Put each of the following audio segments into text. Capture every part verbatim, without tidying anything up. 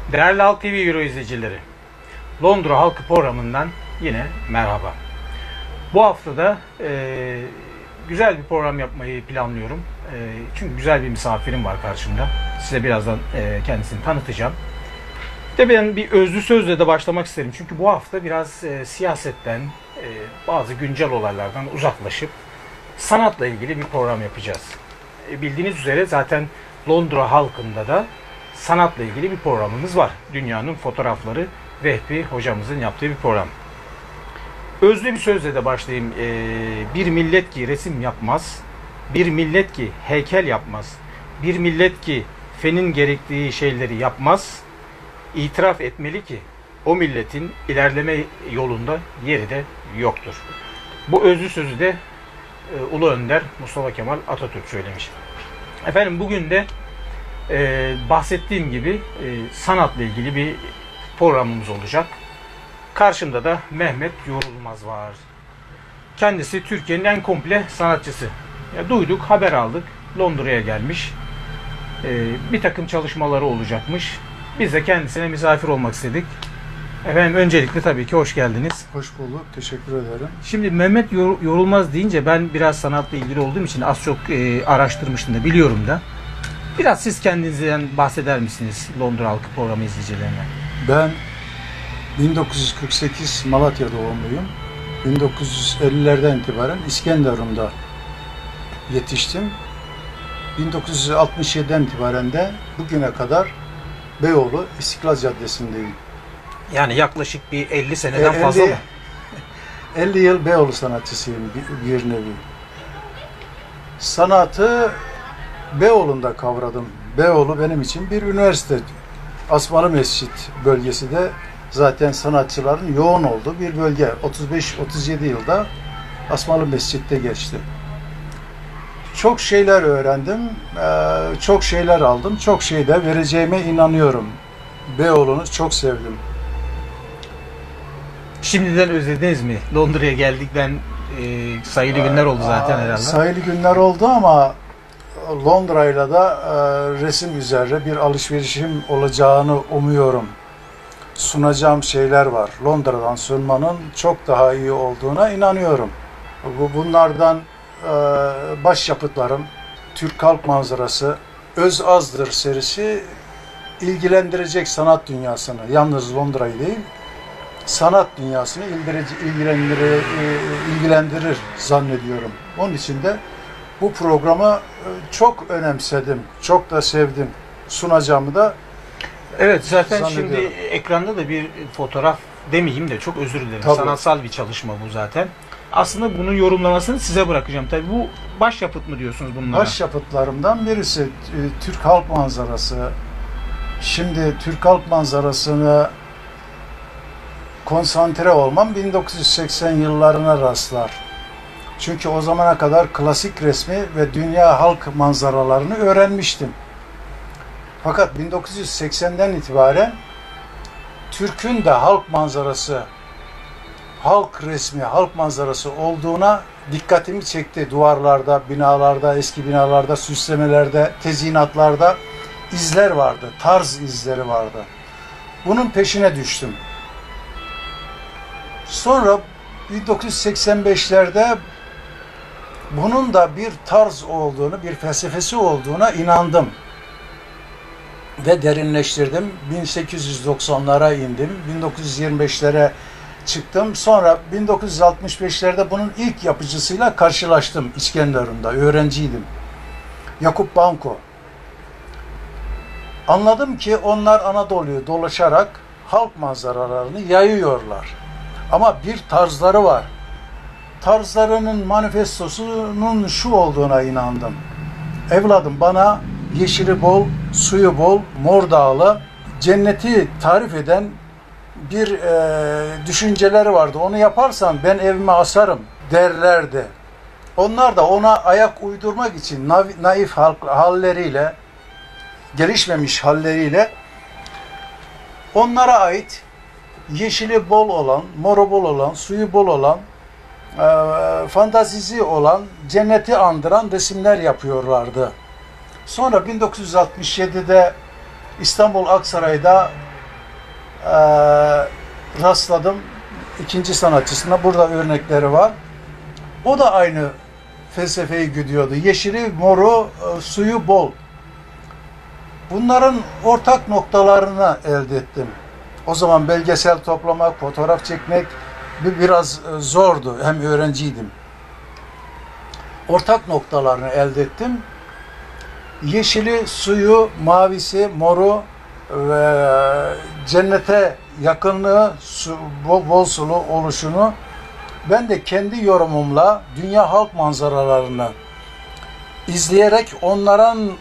Değerli Halk T V Euro izleyicileri, Londra Halkı programından yine merhaba. Bu haftada e, güzel bir program yapmayı planlıyorum. E, çünkü güzel bir misafirim var karşımda. Size birazdan e, kendisini tanıtacağım. De ben bir özlü sözle de başlamak isterim. Çünkü bu hafta biraz e, siyasetten, e, bazı güncel olaylardan uzaklaşıp sanatla ilgili bir program yapacağız. E, bildiğiniz üzere zaten Londra halkında da sanatla ilgili bir programımız var. Dünyanın fotoğrafları Vehbi hocamızın yaptığı bir program. Özlü bir sözle de başlayayım. Ee, bir millet ki resim yapmaz, bir millet ki heykel yapmaz, bir millet ki fenin gerektiği şeyleri yapmaz, itiraf etmeli ki o milletin ilerleme yolunda yeri de yoktur. Bu özlü sözü de e, Ulu Önder Mustafa Kemal Atatürk söylemiş. Efendim bugün de Ee, bahsettiğim gibi e, sanatla ilgili bir programımız olacak. Karşımda da Mehmet Yorulmaz var. Kendisi Türkiye'nin en komple sanatçısı. Ya, duyduk, haber aldık. Londra'ya gelmiş. Ee, bir takım çalışmaları olacakmış. Biz de kendisine misafir olmak istedik. Efendim öncelikle tabii ki hoş geldiniz. Hoş bulduk. Teşekkür ederim. Şimdi Mehmet Yorulmaz deyince ben biraz sanatla ilgili olduğum için az çok e, araştırmıştım da biliyorum da. Biraz siz kendinizden bahseder misiniz Londra Halkı programı izleyicilerine? Ben bin dokuz yüz kırk sekiz Malatya doğumluyum. bin dokuz yüz ellilerden itibaren İskenderun'da yetiştim. bin dokuz yüz altmış yediden itibaren de bugüne kadar Beyoğlu İstiklal Caddesi'ndeyim. Yani yaklaşık bir elli seneden e, fazla mı? elli yıl Beyoğlu sanatçısıyım bir, bir nevi. Sanatı Beyoğlu'nda kavradım. Beyoğlu benim için bir üniversite. Asmalı Mescit bölgesi de zaten sanatçıların yoğun olduğu bir bölge. otuz beş otuz yedi yılda Asmalı Mescit'te geçti. Çok şeyler öğrendim, çok şeyler aldım, çok şey de vereceğime inanıyorum. Beyoğlu'nu çok sevdim. Şimdiden özlediniz mi? Londra'ya geldikten e, sayılı günler oldu zaten herhalde. Sayılı günler oldu ama Londra'yla da e, resim üzerine bir alışverişim olacağını umuyorum. Sunacağım şeyler var. Londra'dan sunmanın çok daha iyi olduğuna inanıyorum. Bu bunlardan e, başyapıtlarım Türk Halk Manzarası, Öz Azdır serisi ilgilendirecek sanat dünyasını, yalnız Londra'yı değil, sanat dünyasını ilgilendirir, ilgilendirir zannediyorum. Onun için de bu programı çok önemsedim, çok da sevdim. Sunacağımı da evet, zaten şimdi ekranda da bir fotoğraf demeyeyim de çok özür dilerim. Tabii. Sanatsal bir çalışma bu zaten. Aslında bunun yorumlamasını size bırakacağım. Tabii bu başyapıt mı diyorsunuz bunlara? Başyapıtlarımdan birisi Türk Halk Manzarası. Şimdi Türk Halk Manzarası'na konsantre olmam bin dokuz yüz seksen yıllarına rastlar. Çünkü o zamana kadar klasik resmi ve dünya halk manzaralarını öğrenmiştim. Fakat bin dokuz yüz seksenden itibaren Türk'ün de halk manzarası, halk resmi, halk manzarası olduğuna dikkatimi çekti. Duvarlarda, binalarda, eski binalarda, süslemelerde, tezyinatlarda izler vardı, tarz izleri vardı. Bunun peşine düştüm. Sonra bin dokuz yüz seksen beşlerde bunun da bir tarz olduğunu, bir felsefesi olduğuna inandım. Ve derinleştirdim. bin sekiz yüz doksanlara indim. bin dokuz yüz yirmi beşlere çıktım. Sonra bin dokuz yüz altmış beşlerde bunun ilk yapıcısıyla karşılaştım İskenderun'da. Öğrenciydim. Yakup Banko. Anladım ki onlar Anadolu'yu dolaşarak halk manzaralarını yayıyorlar. Ama bir tarzları var. Tarzlarının manifestosunun şu olduğuna inandım. Evladım, bana yeşili bol, suyu bol, mor dağlı, cenneti tarif eden bir e, düşünceleri vardı. Onu yaparsan ben evime asarım derlerdi. Onlar da ona ayak uydurmak için naif halleriyle, gelişmemiş halleriyle onlara ait yeşili bol olan, moru bol olan, suyu bol olan, e, fantazisi olan, cenneti andıran resimler yapıyorlardı. Sonra bin dokuz yüz altmış yedide İstanbul Aksaray'da e, rastladım. İkinci sanatçısına burada örnekleri var. O da aynı felsefeyi güdüyordu. Yeşili, moru, e, suyu bol. Bunların ortak noktalarını elde ettim. O zaman belgesel toplamak, fotoğraf çekmek biraz e, zordu. Hem öğrenciydim. Ortak noktalarını elde ettim. Yeşili, suyu, mavisi, moru ve cennete yakınlığı, su, bol, bol sulu oluşunu ben de kendi yorumumla dünya halk manzaralarını izleyerek onların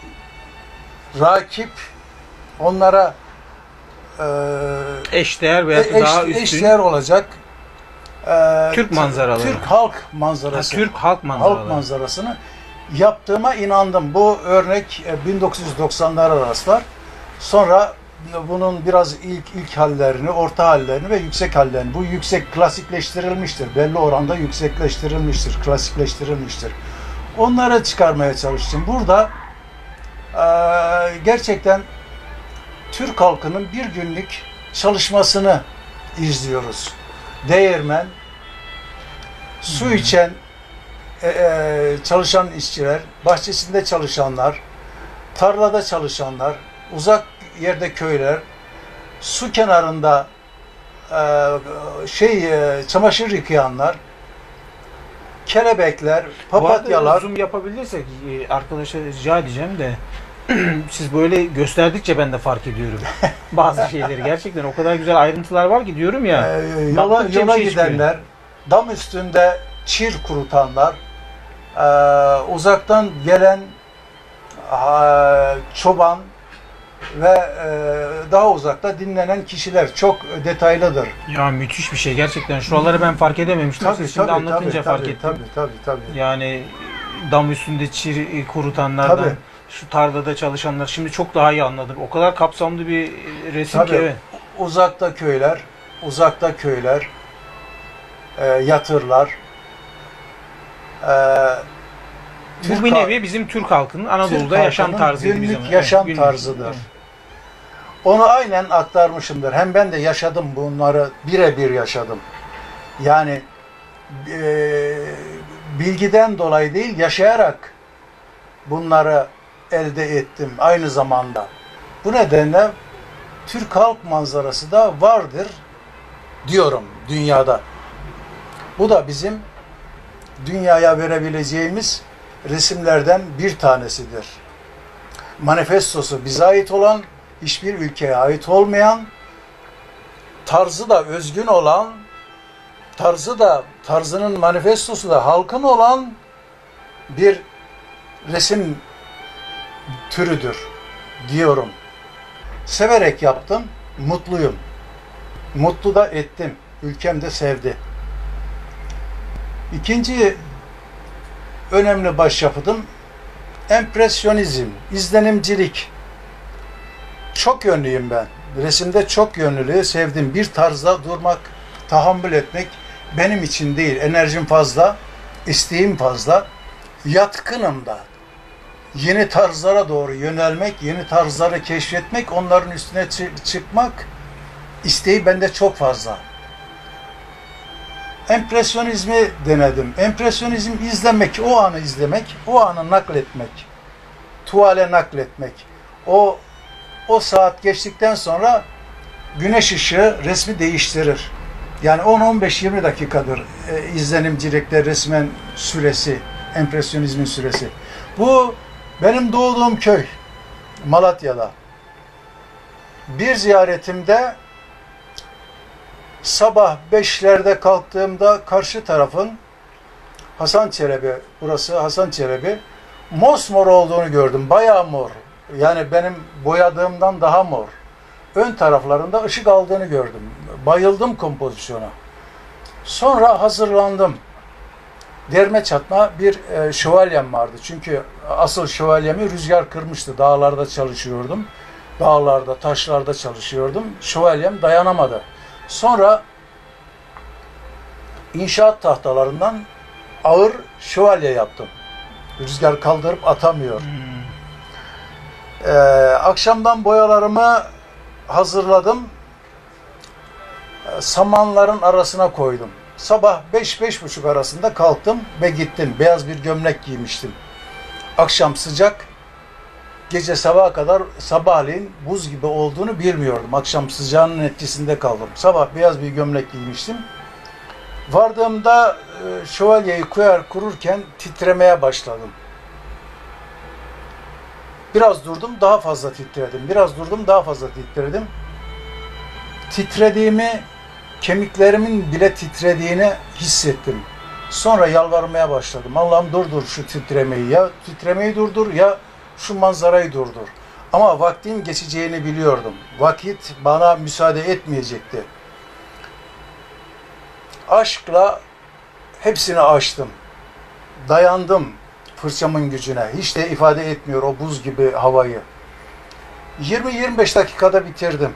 rakip, onlara e, Eşdeğer veya eş, daha üstün eşdeğer olacak e, Türk manzaraları. Türk halk manzarası. Ha, Türk halk manzaraları. Halk manzarasını yaptığıma inandım. Bu örnek bin dokuz yüz doksanlara rastlar. Sonra bunun biraz ilk ilk hallerini, orta hallerini ve yüksek hallerini, bu yüksek klasikleştirilmiştir. Belli oranda yüksekleştirilmiştir, klasikleştirilmiştir. Onları çıkarmaya çalıştım. Burada e, gerçekten Türk halkının bir günlük çalışmasını izliyoruz. Değirmen, su içen e, e, çalışan işçiler, bahçesinde çalışanlar, tarlada çalışanlar, uzak yerde köyler, su kenarında e, şey e, çamaşır yıkayanlar, kelebekler, papatyalar. Bu arada zoom yapabilirsek e, arkadaşa rica edeceğim de siz böyle gösterdikçe ben de fark ediyorum bazı şeyleri. Gerçekten o kadar güzel ayrıntılar var ki diyorum ya. E, yola baktıkça bir yola şey çıkıyor. gidenler, dam üstünde çir kurutanlar, e, uzaktan gelen e, çoban ve e, daha uzakta dinlenen kişiler çok detaylıdır. Ya müthiş bir şey gerçekten. Şuraları ben fark edememiştim. Tabii, Siz şimdi tabii, anlatınca tabii, fark tabii, ettim. tabii, tabii, tabii. Yani dam üstünde çir kurutanlardan, Tabii. şu tarlada çalışanlar, şimdi çok daha iyi anladım. O kadar kapsamlı bir resim ki. Tabii. Evet. Uzakta köyler, uzakta köyler, e, yatırlar. E, Bu Türk bir halk- nevi bizim Türk halkının Anadolu'da Türk yaşam halkının tarzıydı günlük bizim. yaşam Evet, tarzıdır. Evet. Onu aynen aktarmışımdır. Hem ben de yaşadım bunları, birebir yaşadım. Yani e, bilgiden dolayı değil, yaşayarak bunları elde ettim aynı zamanda. Bu nedenle Türk halk manzarası da vardır diyorum dünyada. Bu da bizim dünyaya verebileceğimiz resimlerden bir tanesidir. Manifestosu bize ait olan, hiçbir ülkeye ait olmayan, tarzı da özgün olan, tarzı da, tarzının manifestosu da halkın olan bir resim türüdür diyorum. Severek yaptım, mutluyum. Mutlu da ettim, ülkem de sevdi. İkinci önemli başyapıtım empresyonizm, izlenimcilik. Çok yönlüyüm ben. Resimde çok yönlülüğü sevdim. Bir tarzda durmak, tahammül etmek benim için değil. Enerjim fazla, isteğim fazla, yatkınım da. Yeni tarzlara doğru yönelmek, yeni tarzları keşfetmek, onların üstüne çı- çıkmak isteği bende çok fazla. Empresyonizmi denedim. Empresyonizm izlemek, o anı izlemek, o anı nakletmek. Tuvale nakletmek. O o saat geçtikten sonra güneş ışığı resmi değiştirir. Yani on on beş yirmi dakikadır e, izlenimcilikte resmen süresi, empresyonizmin süresi. Bu benim doğduğum köy, Malatya'da. Bir ziyaretimde sabah beşlerde kalktığımda karşı tarafın Hasan Çelebi, burası Hasan Çelebi, mosmor olduğunu gördüm. Bayağı mor. Yani benim boyadığımdan daha mor. Ön taraflarında ışık aldığını gördüm. Bayıldım kompozisyona. Sonra hazırlandım. Derme çatma bir e, şövalyem vardı. Çünkü asıl şövalyemi rüzgar kırmıştı. Dağlarda çalışıyordum. Dağlarda, taşlarda çalışıyordum. Şövalyem dayanamadı. Sonra inşaat tahtalarından ağır şövalye yaptım. Rüzgar kaldırıp atamıyor. Hmm. Ee, akşamdan boyalarımı hazırladım. samanların arasına koydum. Sabah beş beş buçuk arasında kalktım ve gittim. Beyaz bir gömlek giymiştim. Akşam sıcak, gece sabaha kadar sabahleyin buz gibi olduğunu bilmiyordum. Akşam sıcağının etkisinde kaldım. Sabah beyaz bir gömlek giymiştim. Vardığımda e, şövalyeyi koyar kururken titremeye başladım. Biraz durdum, daha fazla titredim. Biraz durdum, daha fazla titredim. Titrediğimi, kemiklerimin bile titrediğini hissettim. Sonra yalvarmaya başladım. Allah'ım durdur şu titremeyi. Ya titremeyi durdur ya şu manzarayı durdur. Ama vaktin geçeceğini biliyordum. Vakit bana müsaade etmeyecekti. Aşkla hepsini aştım. Dayandım fırçamın gücüne. Hiç de ifade etmiyor o buz gibi havayı. yirmi yirmi beş dakikada bitirdim.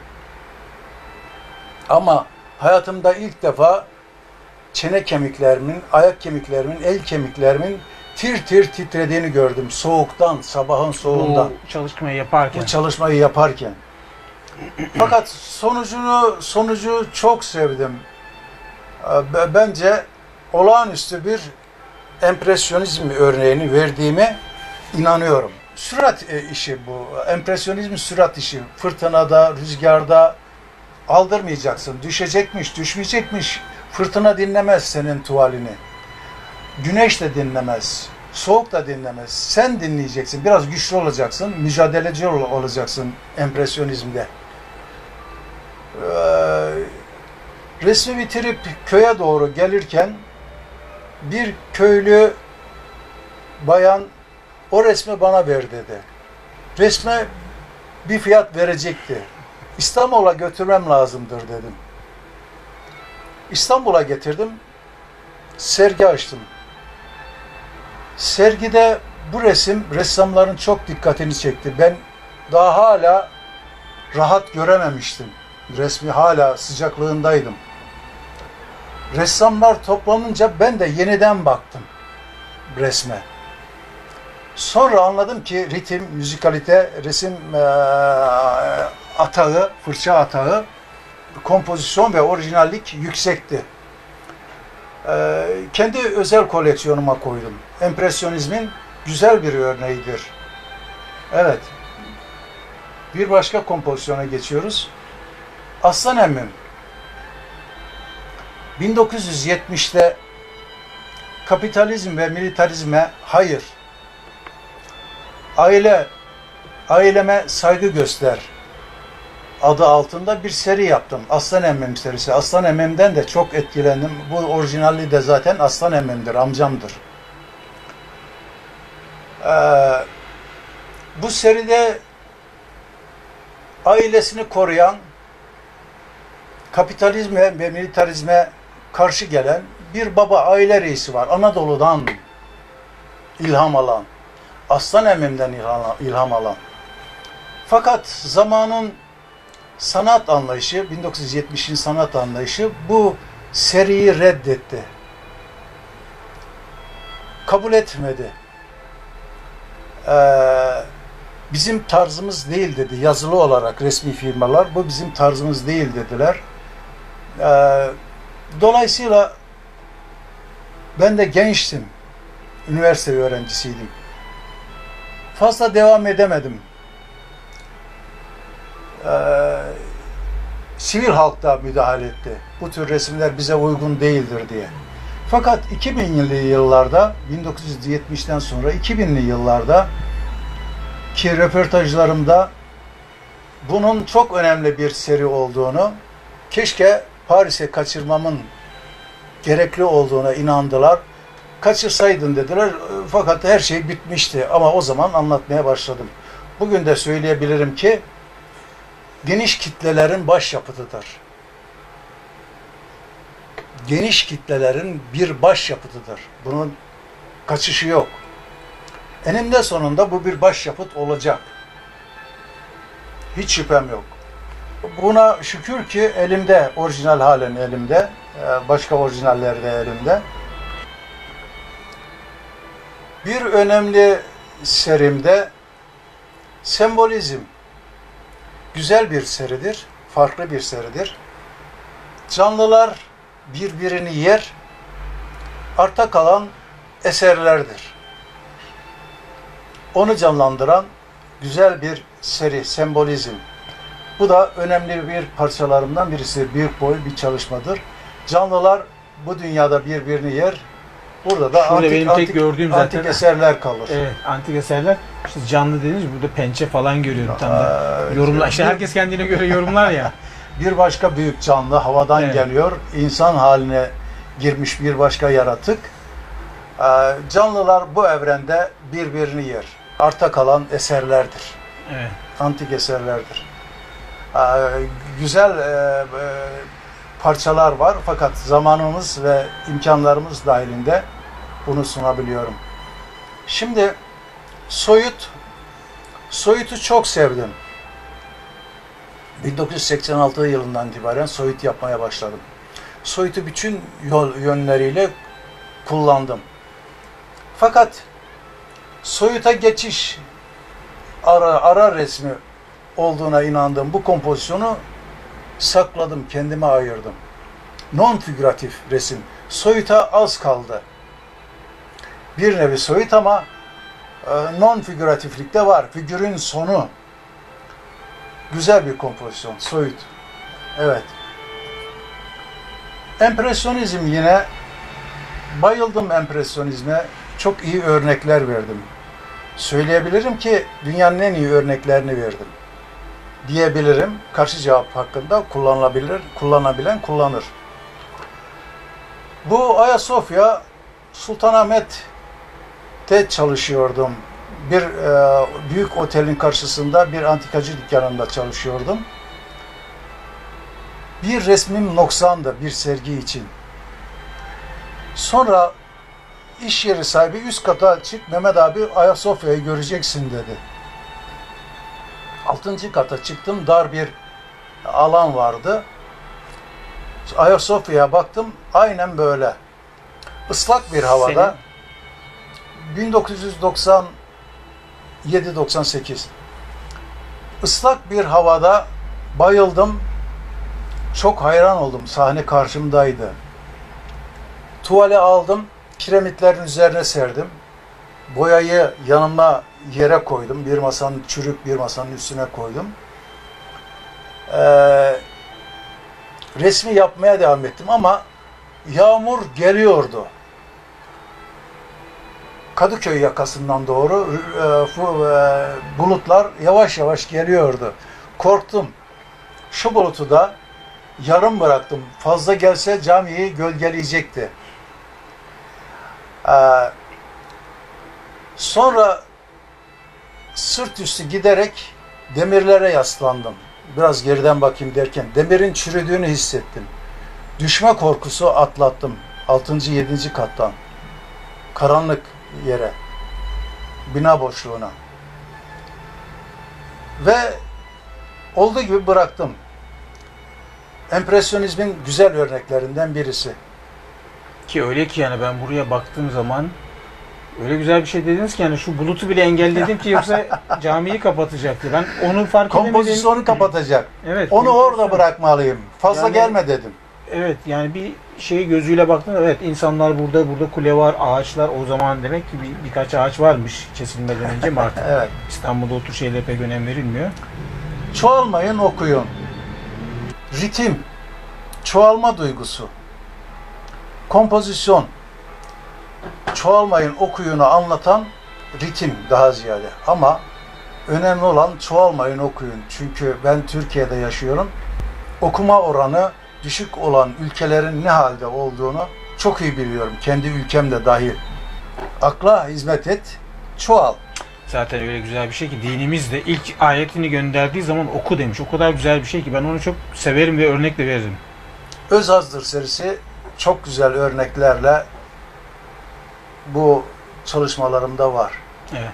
Ama hayatımda ilk defa çene kemiklerimin, ayak kemiklerimin, el kemiklerimin tir tir titrediğini gördüm. Soğuktan, sabahın soğuğundan. Bu çalışmayı yaparken. Bu çalışmayı yaparken. Fakat sonucunu, sonucu çok sevdim. Bence olağanüstü bir empresyonizm örneğini verdiğime inanıyorum. Sürat işi bu. Empresyonizm sürat işi. Fırtınada, rüzgarda aldırmayacaksın. Düşecekmiş, düşmeyecekmiş. Fırtına dinlemez senin tuvalini. Güneş de dinlemez. Soğuk da dinlemez. Sen dinleyeceksin. Biraz güçlü olacaksın. Mücadeleci olacaksın empresyonizmde. Ee, resmi bitirip köye doğru gelirken bir köylü bayan o resmi bana ver dedi. Resme bir fiyat verecekti. İstanbul'a götürmem lazımdır dedim. İstanbul'a getirdim. Sergi açtım. Sergide bu resim ressamların çok dikkatini çekti. Ben daha hala rahat görememiştim. Resmi hala sıcaklığındaydım. Ressamlar toplanınca ben de yeniden baktım resme. Sonra anladım ki ritim, müzikalite, resim e, atağı, fırça atağı, kompozisyon ve orijinallik yüksekti. E, kendi özel koleksiyonuma koydum. Empresyonizmin güzel bir örneğidir. Evet. Bir başka kompozisyona geçiyoruz. Aslan Emmim. bin dokuz yüz yetmişte kapitalizm ve militarizme hayır, aile, aileme saygı göster adı altında bir seri yaptım. Aslan Emmim serisi. Aslan Emmim'den de çok etkilendim. Bu orijinali de zaten Aslan Emmim'dir, amcamdır. Ee, bu seride ailesini koruyan, kapitalizme ve militarizme karşı gelen bir baba aile reisi var. Anadolu'dan ilham alan, Aslan Emmim'den ilham alan. Fakat zamanın sanat anlayışı, bin dokuz yüz yetmişin sanat anlayışı bu seriyi reddetti. Kabul etmedi. Ee, bizim tarzımız değil dedi. Yazılı olarak resmi firmalar bu bizim tarzımız değil dediler. Ee, dolayısıyla ben de gençtim. Üniversite öğrencisiydim. Fazla devam edemedim. Ee, sivil halk da müdahale etti. Bu tür resimler bize uygun değildir diye. Fakat iki binli yıllarda, bin dokuz yüz yetmişten sonra iki binli yıllarda ki röportajlarımda bunun çok önemli bir seri olduğunu, keşke Paris'e kaçırmamın gerekli olduğuna inandılar. Kaçırsaydın dediler. Fakat her şey bitmişti. Ama o zaman anlatmaya başladım. Bugün de söyleyebilirim ki geniş kitlelerin başyapıtıdır. Geniş kitlelerin bir başyapıtıdır. Bunun kaçışı yok. Eninde sonunda bu bir başyapıt olacak. Hiç şüphem yok. Buna şükür ki elimde, orijinal halen elimde, başka orijinaller de elimde. Bir önemli serimde sembolizm. Güzel bir seridir, farklı bir seridir. Canlılar birbirini yer, arta kalan eserlerdir. Onu canlandıran güzel bir seri, sembolizm. Bu da önemli bir parçalarımdan birisi. Büyük boy bir çalışmadır. Canlılar bu dünyada birbirini yer. Burada da Şurada antik, benim antik, tek gördüğüm zaten antik eserler kalır. Evet, antik eserler. İşte canlı dediniz, burada pençe falan görüyorum tam da. Aa, Yorumlar. İşte herkes kendine göre yorumlar ya. Bir başka büyük canlı havadan Evet. geliyor. İnsan haline girmiş bir başka yaratık. Ee, canlılar bu evrende birbirini yer. Arta kalan eserlerdir. Evet. Antik eserlerdir. Ee, güzel e, e, parçalar var fakat zamanımız ve imkanlarımız dahilinde bunu sunabiliyorum. Şimdi soyut, soyutu çok sevdim. bin dokuz yüz seksen altı yılından itibaren soyut yapmaya başladım. Soyutu bütün yol yönleriyle kullandım. Fakat soyuta geçiş ara, ara resmi olduğuna inandığım bu kompozisyonu sakladım, kendime ayırdım. Non-figüratif resim. Soyuta az kaldı. Bir nevi soyut ama e, non-figüratiflik de var. Figürün sonu. Güzel bir kompozisyon, soyut. Evet. Empresyonizm yine bayıldım empresyonizme. Çok iyi örnekler verdim. Söyleyebilirim ki dünyanın en iyi örneklerini verdim. Diyebilirim. Karşı cevap hakkında kullanılabilir, kullanabilen kullanır. Bu Ayasofya Sultanahmet'te çalışıyordum. Bir e, büyük otelin karşısında bir antikacı dükkanında çalışıyordum. Bir resmim noksandı bir sergi için. Sonra iş yeri sahibi üst kata çık Mehmet abi Ayasofya'yı göreceksin dedi. Altıncı kata çıktım, dar bir alan vardı. Ayasofya'ya baktım, aynen böyle. Islak bir havada. bin dokuz yüz doksan yedi doksan sekiz. Islak bir havada bayıldım. Çok hayran oldum. Sahne karşımdaydı. Tuvale aldım. Kiremitlerin üzerine serdim. Boyayı yanıma yere koydum. Bir masanın çürük bir masanın üstüne koydum. Ee, resmi yapmaya devam ettim ama yağmur geliyordu. Kadıköy yakasından doğru e, bu, e, bulutlar yavaş yavaş geliyordu. Korktum. Şu bulutu da yarım bıraktım. Fazla gelse camiyi gölgeleyecekti. Ee, sonra sırt üstü giderek demirlere yaslandım. Biraz geriden bakayım derken demirin çürüdüğünü hissettim. Düşme korkusu atlattım. altıncı yedinci kattan. Karanlık yere. Bina boşluğuna. Ve olduğu gibi bıraktım. Empresyonizmin güzel örneklerinden birisi. Ki öyle ki yani ben buraya baktığım zaman öyle güzel bir şey dediniz ki yani şu bulutu bile engelledim ki yoksa camiyi kapatacaktı. Ben onu fark edemedim. Kompozisyonu kapatacak. Evet. Onu orada kompozisyon. bırakmalıyım. Fazla Yani- gelme dedim. Evet yani bir şey gözüyle baktım. Evet insanlar burada, burada kule var, ağaçlar o zaman demek ki bir, birkaç ağaç varmış kesilmeden önce mi artık? Evet. İstanbul'da o tür şeylere pek önem verilmiyor. Çoğalmayın, okuyun. Ritim, çoğalma duygusu. Kompozisyon, çoğalmayın, okuyunu anlatan ritim daha ziyade. Ama önemli olan çoğalmayın, okuyun. Çünkü ben Türkiye'de yaşıyorum. Okuma oranı düşük olan ülkelerin ne halde olduğunu çok iyi biliyorum. Kendi ülkemde dahil. Akla hizmet et, çoğal. Zaten öyle güzel bir şey ki dinimiz de ilk ayetini gönderdiği zaman oku demiş. O kadar güzel bir şey ki ben onu çok severim ve örnek de veririm. Özazdır serisi çok güzel örneklerle bu çalışmalarımda var. Evet.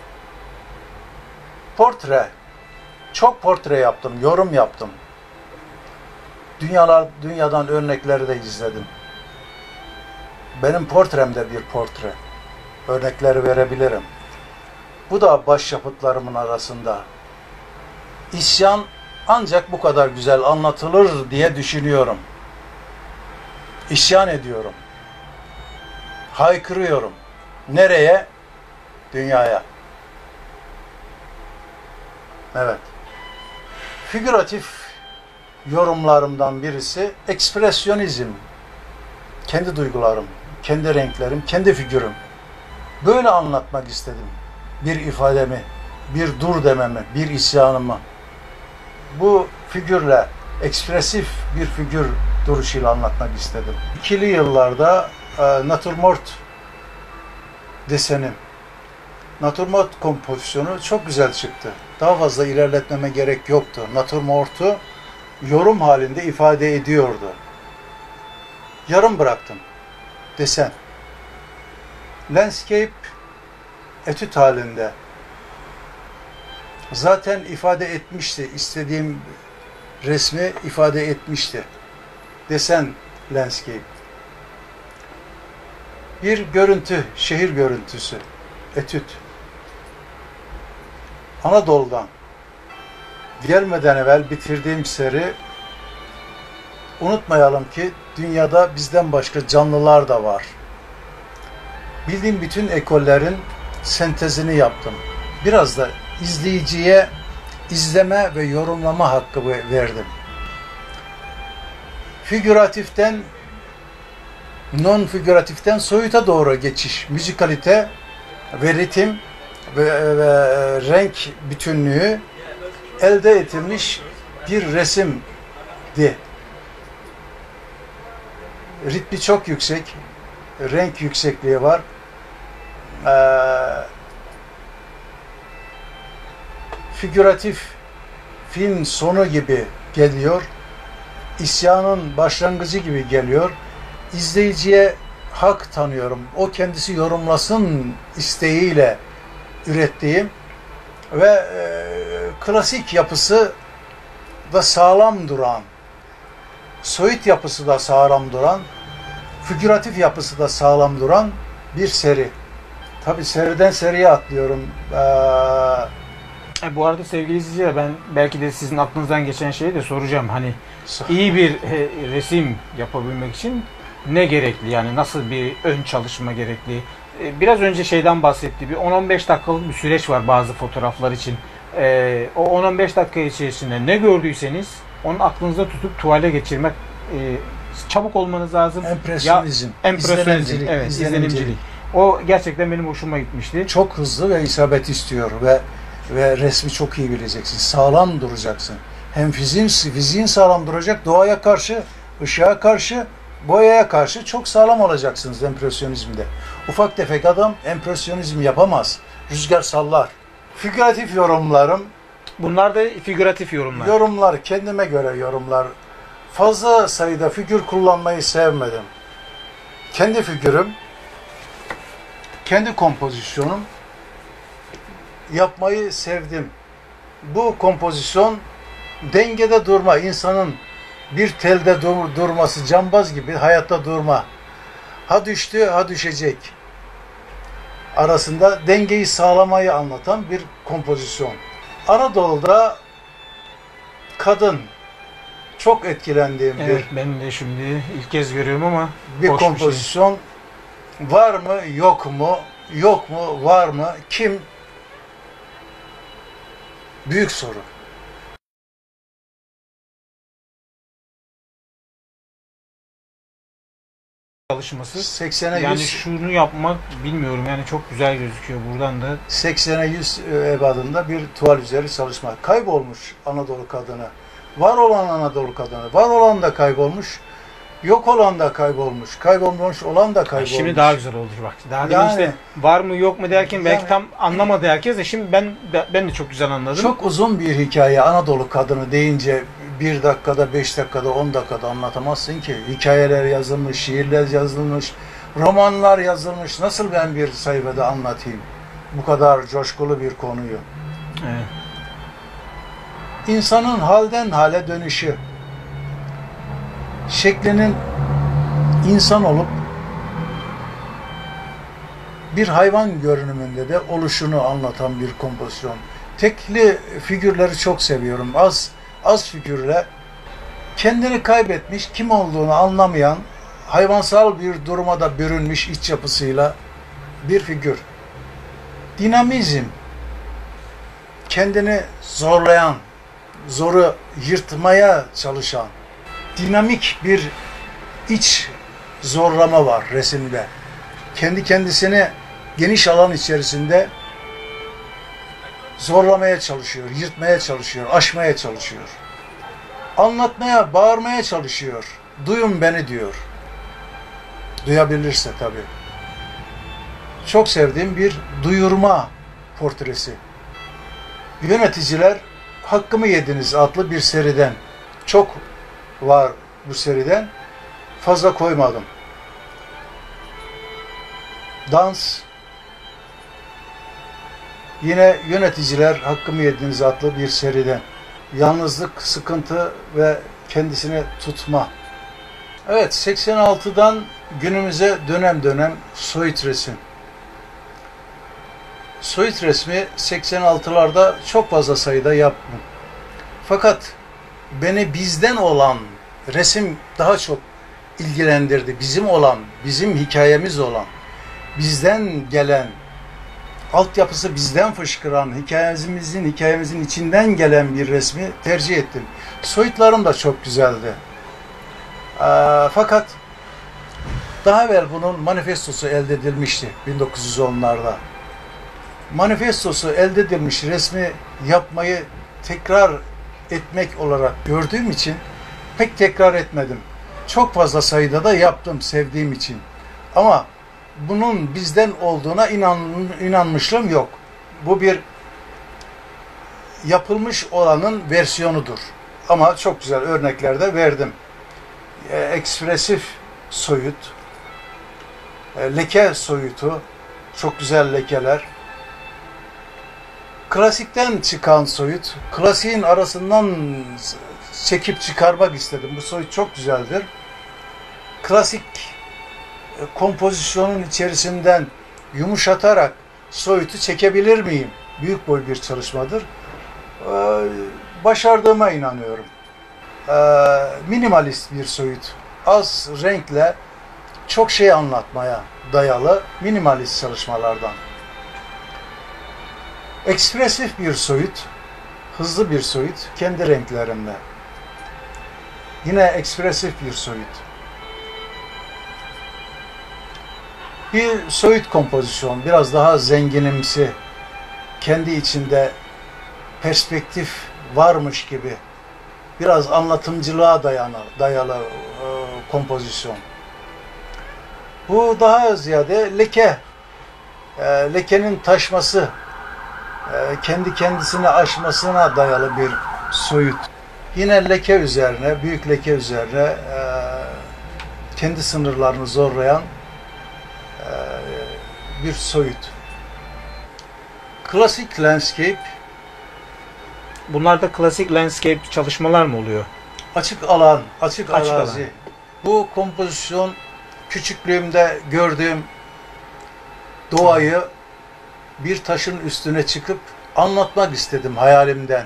Portre. Çok portre yaptım, yorum yaptım. Dünyalar, dünyadan örnekleri de izledim. Benim portrem de bir portre. Örnekleri verebilirim. Bu da başyapıtlarımın arasında. İsyan ancak bu kadar güzel anlatılır diye düşünüyorum. İsyan ediyorum. Haykırıyorum. Nereye? Dünyaya. Evet. Figüratif yorumlarımdan birisi ekspresyonizm. Kendi duygularım, kendi renklerim, kendi figürüm. Böyle anlatmak istedim. Bir ifademi, bir dur dememi, bir isyanımı. Bu figürle, ekspresif bir figür duruşuyla anlatmak istedim. İkili yıllarda e, natürmort desenim, natürmort kompozisyonu çok güzel çıktı. Daha fazla ilerletmeme gerek yoktu. Natürmort'u yorum halinde ifade ediyordu. Yarım bıraktım. Desen. Landscape etüt halinde. Zaten ifade etmişti. İstediğim resmi ifade etmişti. Desen landscape. Bir görüntü, şehir görüntüsü. Etüt. Anadolu'dan gelmeden evvel bitirdiğim seri, unutmayalım ki dünyada bizden başka canlılar da var. Bildiğim bütün ekollerin sentezini yaptım. Biraz da izleyiciye izleme ve yorumlama hakkı verdim. Figüratiften, non-figüratiften soyuta doğru geçiş, müzikalite ve ritim ve, ve renk bütünlüğü elde edilmiş bir resimdi. Ritmi çok yüksek, renk yüksekliği var. Ee, figüratif film sonu gibi geliyor. İsyanın başlangıcı gibi geliyor. İzleyiciye hak tanıyorum. O kendisi yorumlasın isteğiyle ürettiğim ve e, klasik yapısı da sağlam duran, soyut yapısı da sağlam duran, figüratif yapısı da sağlam duran bir seri. Tabii seriden seriye atlıyorum. Ee, Bu arada sevgili izleyiciler, ben belki de sizin aklınızdan geçen şeyi de soracağım. Hani iyi bir e, resim yapabilmek için ne gerekli? Yani nasıl bir ön çalışma gerekli? E, biraz önce şeyden bahsetti. Bir on on beş dakikalık bir süreç var bazı fotoğraflar için. E, o on on beş dakika içerisinde ne gördüyseniz onu aklınızda tutup tuvale geçirmek, e, çabuk olmanız lazım. Empresyonizm. Ya, empresyonizm. izlenimcilik, Evet, izlenimcilik. izlenimcilik. O gerçekten benim hoşuma gitmişti. Çok hızlı ve isabet istiyor ve ve resmi çok iyi bileceksin. Sağlam duracaksın. Hem fiziğin, fiziğin sağlam duracak, doğaya karşı, ışığa karşı, boyaya karşı çok sağlam olacaksınız empresyonizmde. Ufak tefek adam empresyonizm yapamaz. Rüzgar sallar. Figüratif yorumlarım. Bunlar da figüratif yorumlar. Yorumlar, kendime göre yorumlar. Fazla sayıda figür kullanmayı sevmedim. Kendi figürüm, kendi kompozisyonum yapmayı sevdim. Bu kompozisyon dengede durma, insanın bir telde dur, durması, cambaz gibi hayatta durma. Ha düştü, ha düşecek arasında dengeyi sağlamayı anlatan bir kompozisyon. Anadolu'da kadın çok etkilendiğim Evet, bir ben de şimdi ilk kez görüyorum ama bir hoş kompozisyon. Bir şey. Var mı, yok mu? Yok mu, var mı? Kim? Büyük soru. çalışması. seksene Yani yüz şunu yapmak bilmiyorum, yani çok güzel gözüküyor buradan da. seksene yüz ebadında bir tuval üzeri çalışma. Kaybolmuş Anadolu kadını. Var olan Anadolu kadını. Var olan da kaybolmuş. Yok olan da kaybolmuş. Kaybolmuş olan da kaybolmuş. Şimdi daha güzel oldu bak. Daha demin Yani- işte var mı yok mu derken belki Yani- tam anlamadı herkes de, şimdi ben ben de çok güzel anladım. Çok uzun bir hikaye Anadolu kadını deyince bir dakikada, beş dakikada, on dakikada anlatamazsın ki. Hikayeler yazılmış, şiirler yazılmış, romanlar yazılmış. Nasıl ben bir sayfada anlatayım bu kadar coşkulu bir konuyu? Evet. İnsanın halden hale dönüşü, şeklinin insan olup bir hayvan görünümünde de oluşunu anlatan bir kompozisyon. Tekli figürleri çok seviyorum. Az az figürle kendini kaybetmiş, kim olduğunu anlamayan, hayvansal bir duruma da bürünmüş iç yapısıyla bir figür. Dinamizm, kendini zorlayan, zoru yırtmaya çalışan, dinamik bir iç zorlama var resimde. Kendi kendisini geniş alan içerisinde zorlamaya çalışıyor, yırtmaya çalışıyor, aşmaya çalışıyor. Anlatmaya, bağırmaya çalışıyor. Duyun beni diyor. Duyabilirse tabii. Çok sevdiğim bir duyurma portresi. Yöneticiler Hakkımı Yediniz adlı bir seriden. Çok var bu seriden. Fazla koymadım. Dans. Yine Yöneticiler Hakkımı Yediniz adlı bir seriden. Yalnızlık, sıkıntı ve kendisini tutma. Evet, seksen altıdan günümüze dönem dönem soyut resim. Soyut resmi seksen altılarda çok fazla sayıda yaptım. Fakat beni bizden olan resim daha çok ilgilendirdi. Bizim olan, bizim hikayemiz olan, bizden gelen, altyapısı bizden fışkıran, hikayemizin, hikayemizin içinden gelen bir resmi tercih ettim. Soyutlarım da çok güzeldi. Ee, fakat daha evvel bunun manifestosu elde edilmişti bin dokuz yüz onlarda. Manifestosu elde edilmiş resmi yapmayı tekrar etmek olarak gördüğüm için pek tekrar etmedim. Çok fazla sayıda da yaptım sevdiğim için. Ama bunun bizden olduğuna inan, inanmışlığım yok. Bu bir yapılmış olanın versiyonudur. Ama çok güzel örnekler de verdim. E, ekspresif soyut, e, leke soyutu, çok güzel lekeler. Klasikten çıkan soyut, klasiğin arasından çekip çıkarmak istedim. Bu soyut çok güzeldir. Klasik kompozisyonun içerisinden yumuşatarak soyutu çekebilir miyim? Büyük boy bir çalışmadır. Ee, başardığıma inanıyorum. Ee, minimalist bir soyut. Az renkle çok şey anlatmaya dayalı minimalist çalışmalardan. Ekspresif bir soyut, hızlı bir soyut, kendi renklerimle. Yine ekspresif bir soyut. Bir soyut kompozisyon, biraz daha zenginimsi, kendi içinde perspektif varmış gibi, biraz anlatımcılığa dayalı, dayalı e, kompozisyon. Bu daha ziyade leke, e, lekenin taşması, e, kendi kendisini aşmasına dayalı bir soyut. Yine leke üzerine, büyük leke üzerine e, kendi sınırlarını zorlayan bir soyut. Klasik landscape. Bunlar da klasik landscape çalışmalar mı oluyor? Açık alan, açık, Açık arazi. alan. Bu kompozisyon küçüklüğümde gördüğüm doğayı bir taşın üstüne çıkıp anlatmak istedim hayalimden.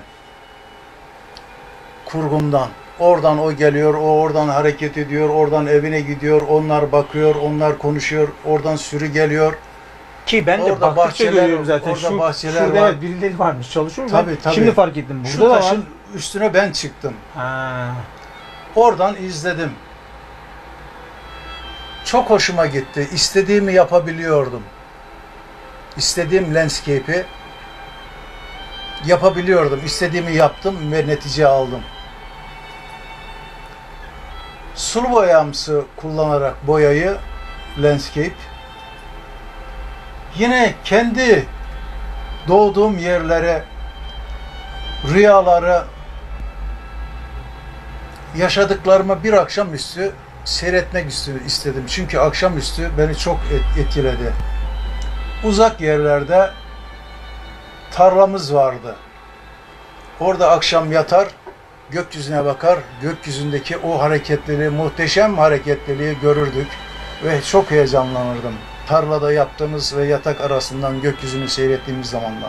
Kurgumdan. Oradan o geliyor, o oradan hareket ediyor, oradan evine gidiyor, onlar bakıyor, onlar konuşuyor, oradan sürü geliyor. Ki ben de Orada baktıkça bahçeler- görüyorum zaten. orada Şu, bahçeler şurada var. evet birileri varmış çalışıyor. Tabii, Ben tabii. Şimdi fark ettim. Şu Burada da var. taşın üstüne ben çıktım. Ha. Oradan izledim. Çok hoşuma gitti. İstediğimi yapabiliyordum. İstediğim landscape'i yapabiliyordum. İstediğimi yaptım ve netice aldım. Sulu boyamsı kullanarak boyayı, landscape, yine kendi doğduğum yerlere, rüyaları, yaşadıklarımı bir akşamüstü seyretmek istedim. Çünkü akşamüstü beni çok etkiledi. Uzak yerlerde tarlamız vardı. Orada akşam yatar, gökyüzüne bakar, gökyüzündeki o hareketliliği, muhteşem hareketliliği görürdük ve çok heyecanlanırdım. Tarlada yaptığımız ve yatak arasından gökyüzünü seyrettiğimiz zamanlar.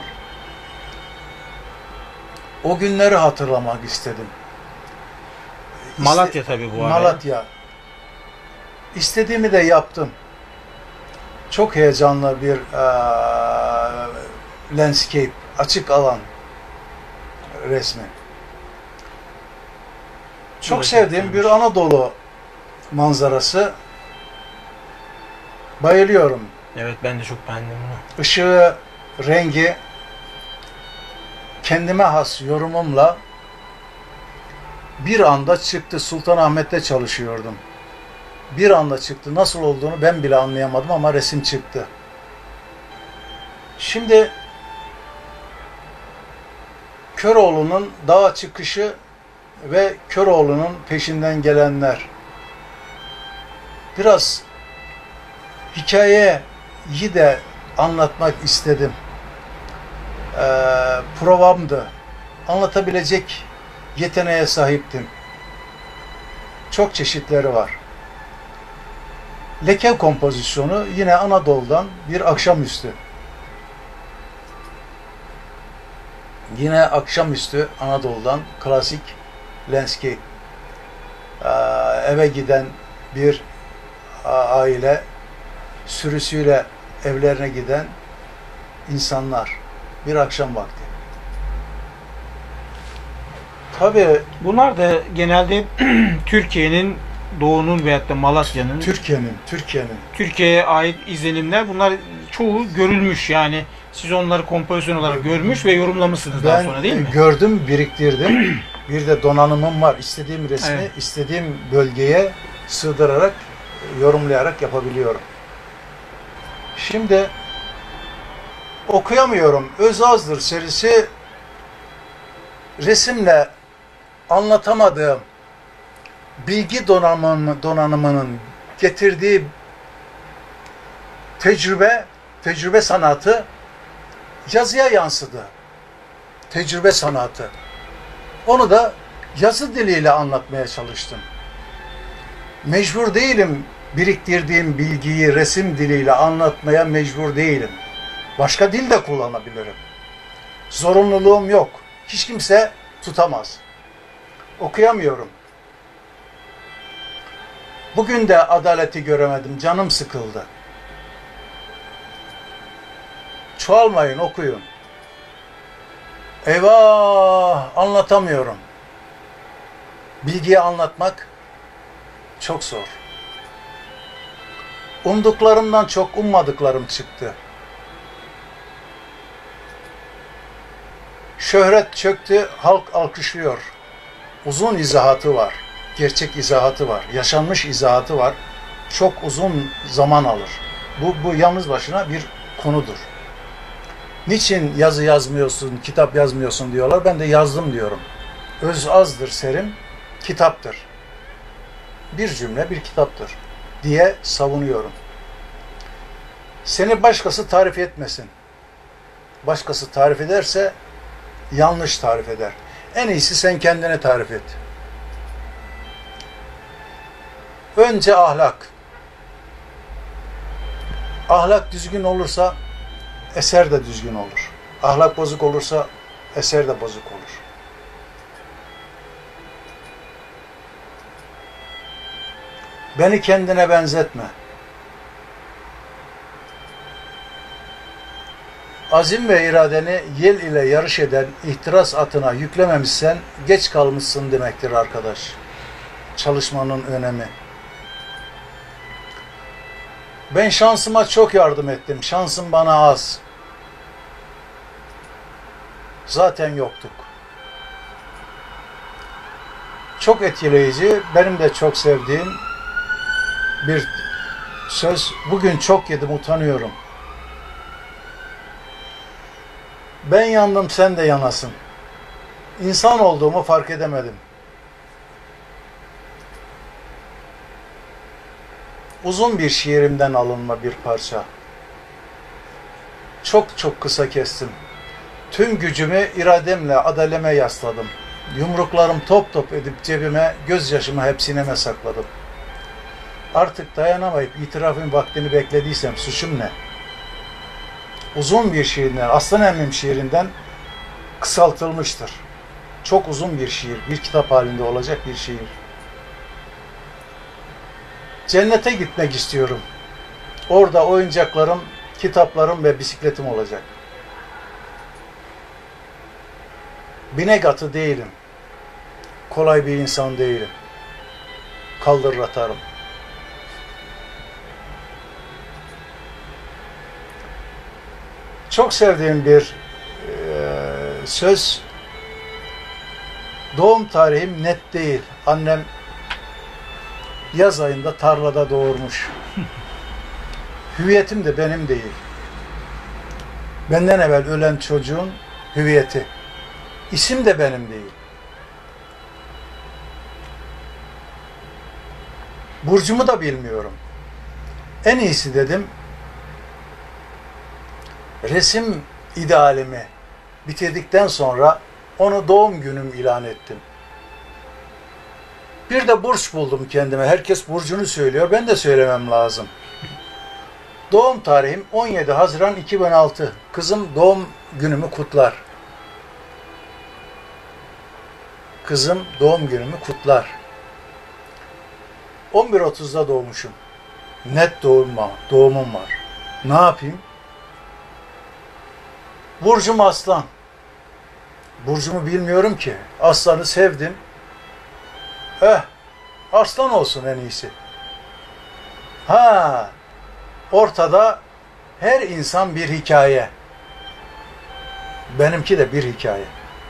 O günleri hatırlamak istedim. Malatya tabii bu arada. Malatya. İstediğimi de yaptım. Çok heyecanlı bir uh, landscape, açık alan resmi. Çok Evet, sevdiğim bir evet. Anadolu manzarası. Bayılıyorum. Evet, ben de çok beğendim bunu. Işığı, rengi, kendime has yorumumla bir anda çıktı. Sultanahmet'te çalışıyordum. Bir anda çıktı. Nasıl olduğunu ben bile anlayamadım ama resim çıktı. Şimdi Köroğlu'nun dağa çıkışı ve Köroğlu'nun peşinden gelenler. Biraz hikayeyi de anlatmak istedim. Ee, provamdı. Anlatabilecek yeteneğe sahiptim. Çok çeşitleri var. Leke kompozisyonu yine Anadolu'dan bir akşamüstü. Yine akşamüstü Anadolu'dan klasik landscape. Ee, eve giden bir aile sürüsüyle evlerine giden insanlar. Bir akşam vakti. Tabii Bunlar da genelde Türkiye'nin, Doğu'nun veyahut da Malatya'nın, Türkiye'nin, Türkiye'nin Türkiye'ye ait izlenimler. Bunlar çoğu görülmüş, yani siz onları kompozisyon olarak görmüş ve yorumlamışsınız daha sonra, değil mi? Ben gördüm, biriktirdim. Bir de donanımım var. İstediğim resmi, Evet. istediğim bölgeye sığdırarak, yorumlayarak yapabiliyorum. Şimdi okuyamıyorum. Öz Azdır serisi resimle anlatamadığım bilgi donanımı, donanımının getirdiği tecrübe, tecrübe sanatı yazıya yansıdı. Tecrübe sanatı. Onu da yazı diliyle anlatmaya çalıştım. Mecbur değilim biriktirdiğim bilgiyi resim diliyle anlatmaya mecbur değilim. Başka dil de kullanabilirim. Zorunluluğum yok. Hiç kimse tutamaz. Okuyamıyorum. Bugün de adaleti göremedim. Canım sıkıldı. Çoğalmayın, okuyun. Eyvah, anlatamıyorum. Bilgiyi anlatmak çok zor. Umduklarımdan çok ummadıklarım çıktı. Şöhret çöktü, halk alkışlıyor. Uzun izahatı var. Gerçek izahatı var. Yaşanmış izahatı var. Çok uzun zaman alır. Bu, bu yalnız başına bir konudur. Niçin yazı yazmıyorsun, kitap yazmıyorsun diyorlar. Ben de yazdım diyorum. Öz Azdır serim kitaptır. Bir cümle bir kitaptır diye savunuyorum. Seni başkası tarif etmesin. Başkası tarif ederse yanlış tarif eder. En iyisi sen kendine tarif et. Önce ahlak. Ahlak düzgün olursa eser de düzgün olur. Ahlak bozuk olursa eser de bozuk olur. Beni kendine benzetme. Azim ve iradeni yel ile yarış eden ihtiras atına yüklememişsen geç kalmışsın demektir arkadaş. Çalışmanın önemi. Ben şansıma çok yardım ettim. Şansım bana az. Zaten yoktuk. Çok etkileyici, benim de çok sevdiğim bir söz. Bugün çok yedim, utanıyorum. Ben yandım, sen de yanasın. İnsan olduğumu fark edemedim. Uzun bir şiirimden alınma bir parça. Çok çok kısa kestim. Tüm gücümü irademle adaleme yasladım. Yumruklarım top top edip cebime, gözyaşımı hep sineme sakladım. Artık dayanamayıp itirafın vaktini beklediysem suçum ne? Uzun bir şiirinden, Aslan Emmim şiirinden kısaltılmıştır. Çok uzun bir şiir, bir kitap halinde olacak bir şiir. Cennete gitmek istiyorum. Orada oyuncaklarım, kitaplarım ve bisikletim olacak. Binek atı değilim. Kolay bir insan değilim. Kaldırır atarım. Çok sevdiğim bir e, söz. Doğum tarihim net değil. Annem yaz ayında tarlada doğurmuş. Hüviyetim de benim değil. Benden evvel ölen çocuğun hüviyeti. İsim de benim değil. Burcumu da bilmiyorum. En iyisi dedim, resim idealimi bitirdikten sonra onu doğum günüm ilan ettim. Bir de burç buldum kendime. Herkes burcunu söylüyor. Ben de söylemem lazım. Doğum tarihim on yedi Haziran iki bin altı. Kızım doğum günümü kutlar. Kızım doğum günümü kutlar. on bir otuzda doğmuşum. Net doğum var, doğumum var. Ne yapayım? Burcum Aslan. Burcumu bilmiyorum ki. Aslanı sevdim. Eh, Aslan olsun en iyisi. Ha, ortada her insan bir hikaye. Benimki de bir hikaye.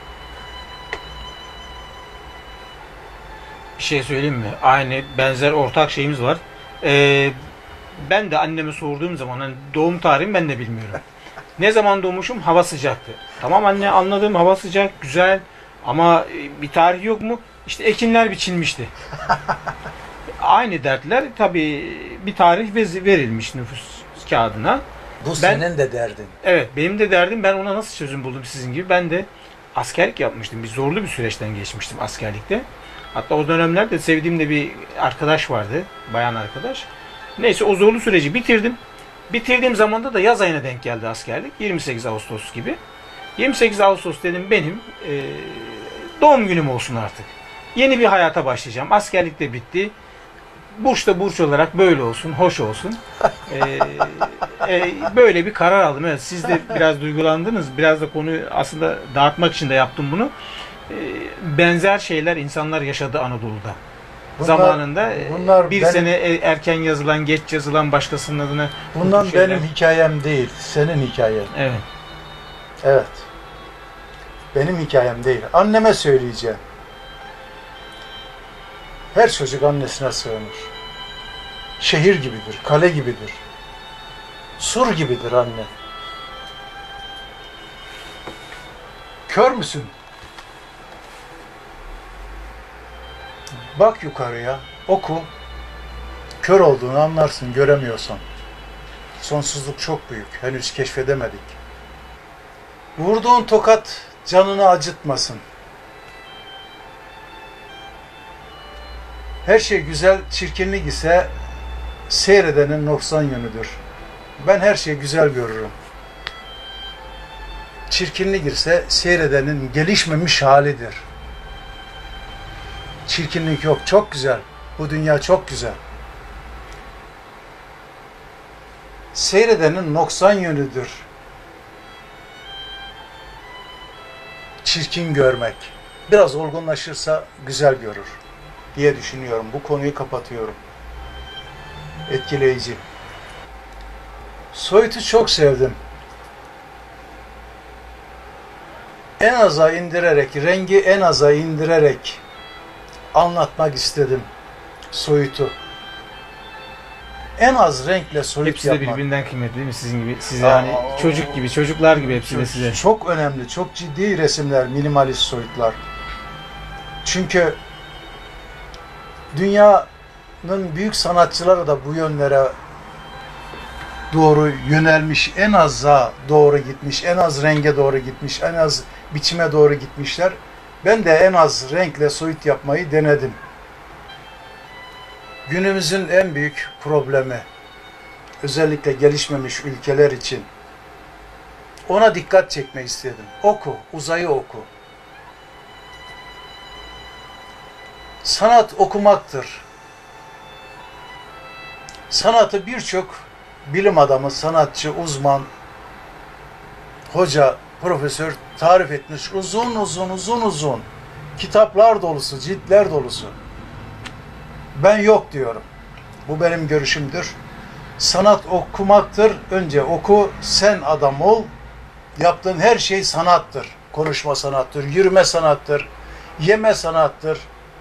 Bir şey söyleyeyim mi? Aynı benzer ortak şeyimiz var. Ee, ben de anneme sorduğum zaman hani doğum tarihimi ben de bilmiyorum. Ne zaman doğmuşum? Hava sıcaktı. Tamam anne, anladım, hava sıcak, güzel, ama bir tarih yok mu? İşte ekinler biçilmişti. Aynı dertler tabii, bir tarih verilmiş nüfus kağıdına. Bu Ben, senin de derdin. Evet, benim de derdim. Ben ona nasıl çözüm buldum sizin gibi? Ben de askerlik yapmıştım. Bir zorlu bir süreçten geçmiştim askerlikte. Hatta o dönemlerde sevdiğim de bir arkadaş vardı. Bayan arkadaş. Neyse, o zorlu süreci bitirdim. Bitirdiğim zamanda da yaz ayına denk geldi askerlik. yirmi sekiz Ağustos gibi. yirmi sekiz Ağustos dedim, benim e, doğum günüm olsun artık. Yeni bir hayata başlayacağım. Askerlik de bitti. Burç da burç olarak böyle olsun, hoş olsun. Ee, e, böyle bir karar aldım. Evet, siz de biraz duygulandınız. Biraz da konuyu aslında dağıtmak için de yaptım bunu. Ee, benzer şeyler insanlar yaşadı Anadolu'da. Bunlar, Zamanında bunlar bir benim, sene erken yazılan, geç yazılan, başkasının adına. bundan benim hikayem değil, senin hikayen. Evet. Evet. Benim hikayem değil. Anneme söyleyeceğim. Her çocuk annesine sığınır. Şehir gibidir, kale gibidir. Sur gibidir anne. Kör müsün? Bak yukarıya, oku. Kör olduğunu anlarsın, göremiyorsan. Sonsuzluk çok büyük, henüz keşfedemedik. Vurduğun tokat canını acıtmasın. Her şey güzel, çirkinlik ise seyredenin noksan yönüdür. Ben her şeyi güzel görürüm. Çirkinlik ise seyredenin gelişmemiş halidir. Çirkinlik yok, çok güzel. Bu dünya çok güzel. Seyredenin noksan yönüdür. Çirkin görmek. Biraz olgunlaşırsa güzel görür diye düşünüyorum. Bu konuyu kapatıyorum. Etkileyici. Soyut'u çok sevdim. En aza indirerek, rengi en aza indirerek anlatmak istedim Soyut'u. En az renkle soyut hepsi de yapmak. birbirinden kıymetli değil mi? Sizin gibi, size hani çocuk gibi, çocuklar gibi hepsi de size. Çok önemli, çok ciddi resimler, minimalist soyutlar. Çünkü dünyanın büyük sanatçıları da bu yönlere doğru yönelmiş, en aza doğru gitmiş, en az renge doğru gitmiş, en az biçime doğru gitmişler. Ben de en az renkle soyut yapmayı denedim. Günümüzün en büyük problemi, özellikle gelişmemiş ülkeler için, ona dikkat çekmek istedim. Oku, uzayı oku. Sanat okumaktır. Sanatı birçok bilim adamı, sanatçı, uzman, hoca, profesör tarif etmiş. Uzun uzun uzun uzun. Kitaplar dolusu, ciltler dolusu. Ben yok diyorum. Bu benim görüşümdür. Sanat okumaktır. Önce oku, sen adam ol. Yaptığın her şey sanattır. Konuşma sanattır, yürüme sanattır, yeme sanattır.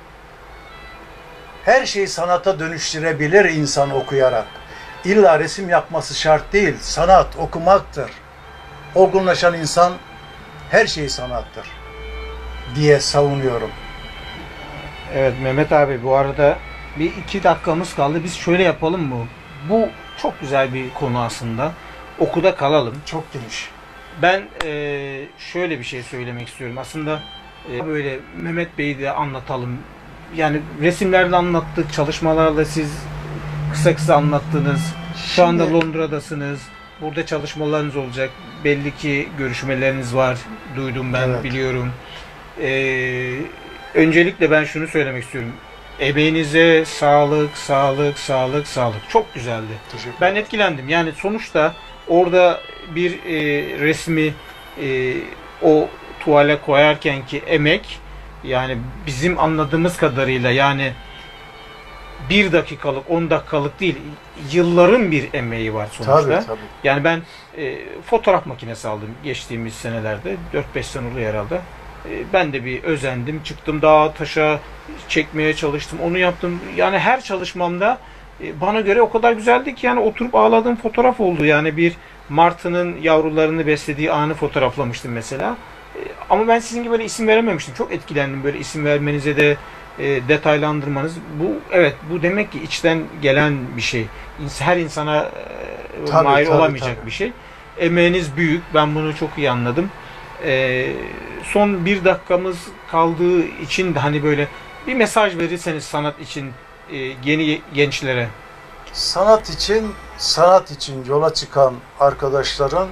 Her şeyi sanata dönüştürebilir insan okuyarak. İlla resim yapması şart değil. Sanat okumaktır. Olgunlaşan insan her şey sanattır diye savunuyorum. Evet Mehmet abi, bu arada bir iki dakikamız kaldı. Biz şöyle yapalım mı? Bu çok güzel bir konu aslında. Okuda kalalım. Çok geniş. Ben e, şöyle bir şey söylemek istiyorum. Aslında e, böyle Mehmet Bey'i de anlatalım. Yani resimlerle anlattık, çalışmalarla siz kısa kısa anlattınız. Şu anda Şimdi- Londra'dasınız. Burada çalışmalarınız olacak. Belli ki görüşmeleriniz var. Duydum ben, Evet. biliyorum. E, öncelikle ben şunu söylemek istiyorum. Emeğinize sağlık, sağlık, sağlık, sağlık. Çok güzeldi. Teşekkür Ben ederim. etkilendim. Yani sonuçta orada bir e, resmi e, o tuvale koyarken ki emek, yani bizim anladığımız kadarıyla yani bir dakikalık, on dakikalık değil, yılların bir emeği var sonuçta. Tabii tabii. Yani ben e, fotoğraf makinesi aldım geçtiğimiz senelerde. dört beş sene oluyor herhalde. E, ben de bir özendim. Çıktım dağa taşa çekmeye çalıştım. Onu yaptım. Yani her çalışmamda e, bana göre o kadar güzeldi ki yani oturup ağladığım fotoğraf oldu. Yani bir martının yavrularını beslediği anı fotoğraflamıştım mesela. E, ama ben sizin gibi böyle isim verememiştim. Çok etkilendim böyle isim vermenize de, e, detaylandırmanız. Bu evet, bu demek ki içten gelen bir şey. İns- Her insana e, Tabii, mahir tabii, olamayacak tabii. bir şey. Emeğiniz büyük. Ben bunu çok iyi anladım. E, son bir dakikamız kaldığı için de hani böyle bir mesaj verirseniz sanat için e, yeni gençlere. Sanat için, sanat için yola çıkan arkadaşların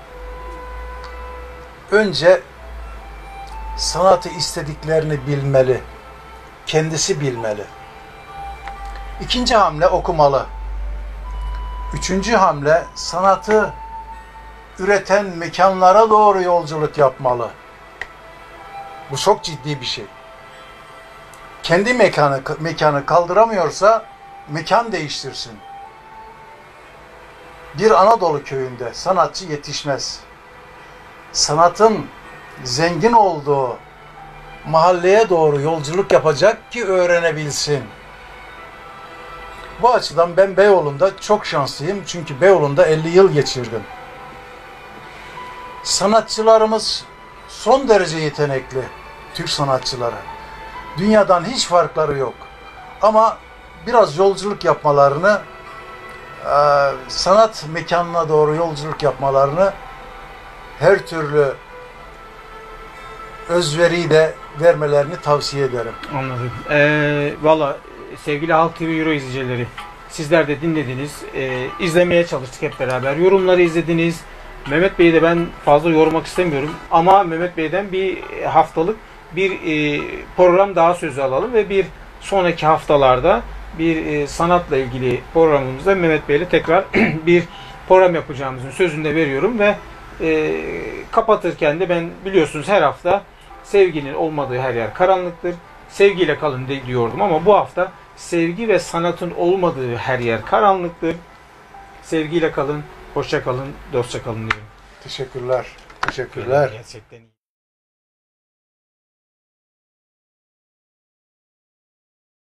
önce sanatı istediklerini bilmeli. Kendisi bilmeli. İkinci hamle okumalı. Üçüncü hamle sanatı üreten mekanlara doğru yolculuk yapmalı. Bu çok ciddi bir şey. Kendi mekanı mekanı kaldıramıyorsa mekan değiştirsin. Bir Anadolu köyünde sanatçı yetişmez. Sanatın zengin olduğu mahalleye doğru yolculuk yapacak ki öğrenebilsin. Bu açıdan ben Beyoğlu'nda çok şanslıyım. Çünkü Beyoğlu'nda elli yıl geçirdim. Sanatçılarımız son derece yetenekli. Türk sanatçıları. Dünyadan hiç farkları yok. Ama biraz yolculuk yapmalarını, sanat mekanına doğru yolculuk yapmalarını her türlü özveriyle vermelerini tavsiye ederim. Anladım. Ee, Valla sevgili Halk T V Euro izleyicileri, sizler de dinlediniz. Ee, izlemeye çalıştık hep beraber. Yorumları izlediniz. Mehmet Bey'i de ben fazla yormak istemiyorum. Ama Mehmet Bey'den bir haftalık bir e, program daha söz alalım ve bir sonraki haftalarda bir e, sanatla ilgili programımızda Mehmet Bey'le tekrar bir program yapacağımızın sözünü de veriyorum ve e, kapatırken de ben biliyorsunuz her hafta sevginin olmadığı her yer karanlıktır. Sevgiyle kalın diyordum ama bu hafta sevgi ve sanatın olmadığı her yer karanlıktır. Sevgiyle kalın, hoşça kalın, dostça kalın diyorum. Teşekkürler. Teşekkürler. Gerçekten iyi.